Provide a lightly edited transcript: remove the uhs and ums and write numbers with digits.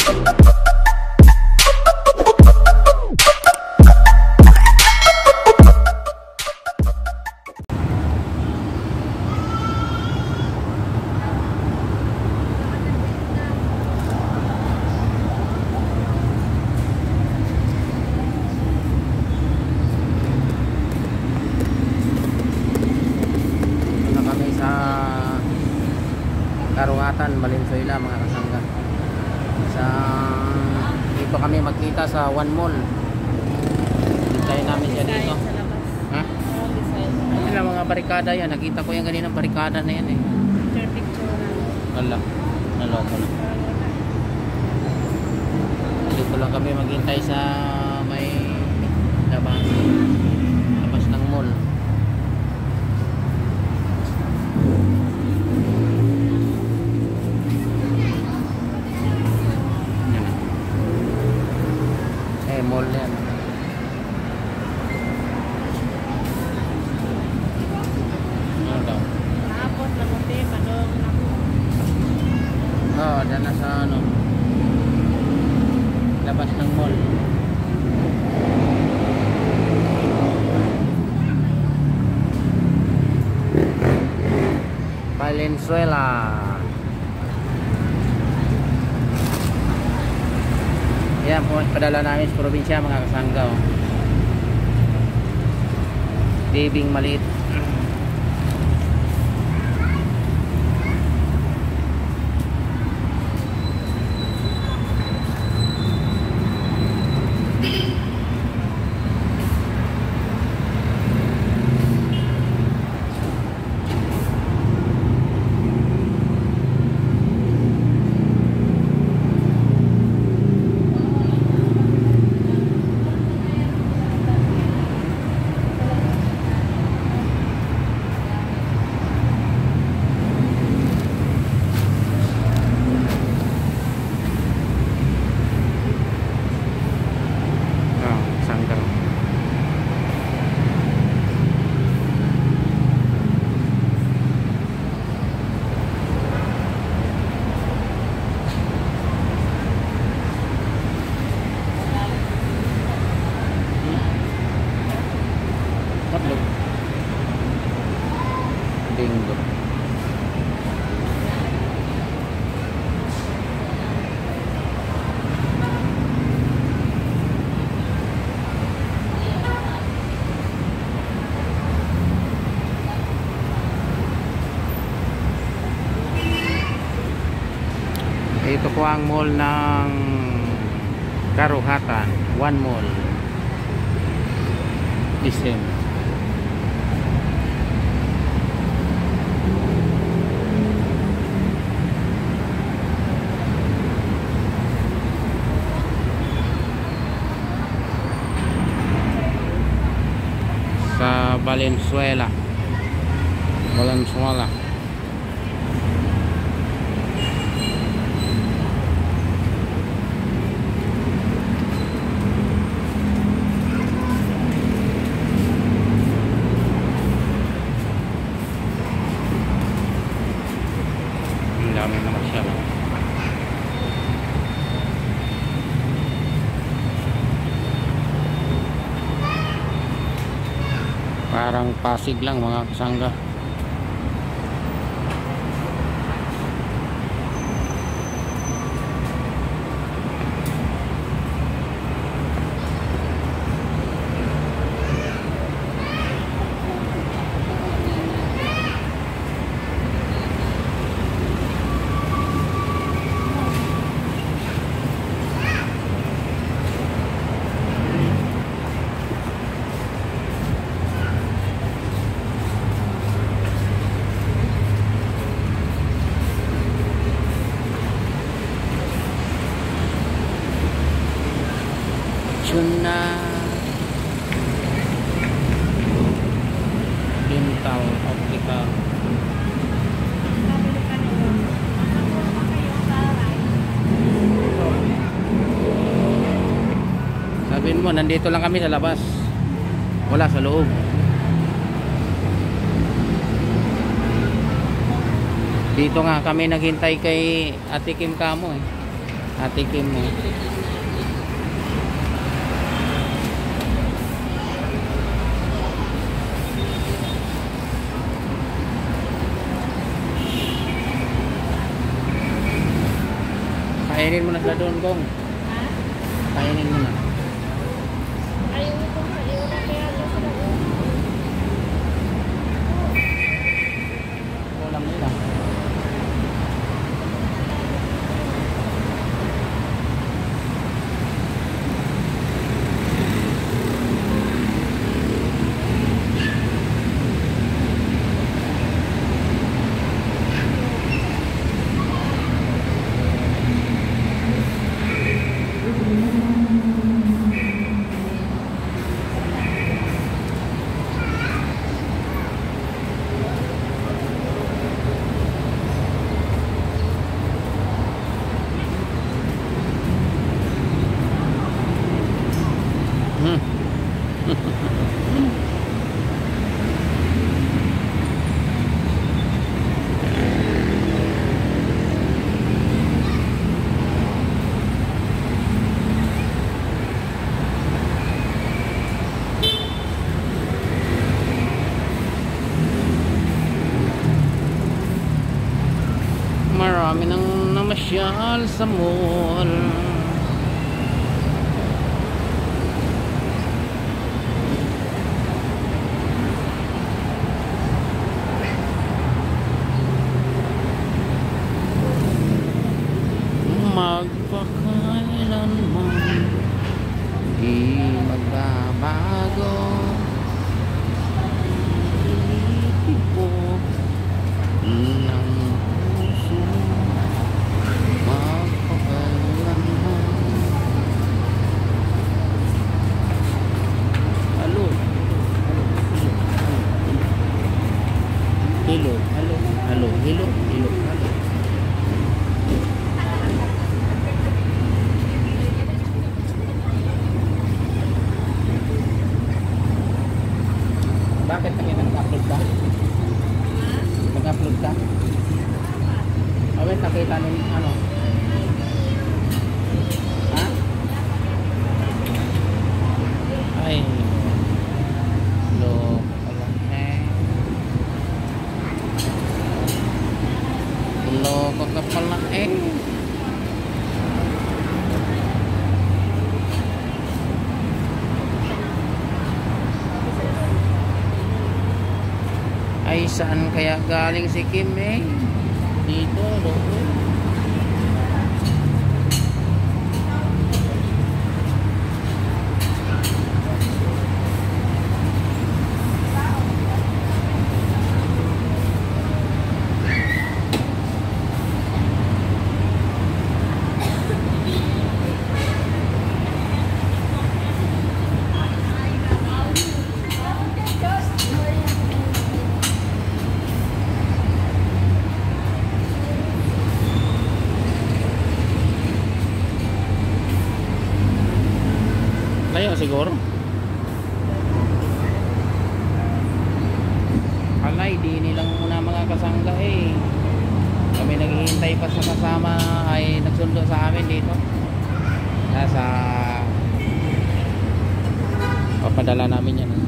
Karuhatan, Valenzuela mga kasangga. Dito kami magkita sa One Mall. Hintayin namin siya dito. Ha? Ayun lang mga barikada yan. Nakita ko yung ganinang barikada na yan eh. Wala. Naloko na. Dito lang kami maghintay sa may labas ng mall. Mall yan. Ano daw? Naapot na muti, padong Oo, dyan na sa ano, labas ng mall. Valenzuela. Yan po, padala namin sa probinsya mga kasangga. Tibing maliit. Bingo. Ito po ang mall ng Karuhatan, One Mall. Isem. Sa Valenzuela. Ang dami naman siya. Parang Pasig lang mga kasangga. Chuna Dental Optical. Sabihin mo, nandito lang kami sa labas. Wala sa loob. Dito nga kami naghintay kay Ate Kim Kamo eh. Ate Kim mo. Kainin mo na sila doon, Kong. Ha? Kainin mo na. Ayaw mo kung ayaw na kaya doon sila. Ulam nila. Marami nang namasyal sa mall. Magpakailanman di magbabago. Ibig ko ng puso magpakailanman. Halo. Hilo, halo, halo, hilo, hilo, halo. Bakit kaya nag-upload ka? Nag-upload ka? Awet, nakita nung ano? Ha? Ay. Loko pala eh. Loko ka pala eh. Ay, saan kaya galing si Kim eh? Dito, loko. Layo siguro. Alay, di nilang muna mga kasangga eh. Kami naghihintay pa sa kasama ay nagsundo sa amin dito. Nasa papadala namin yan.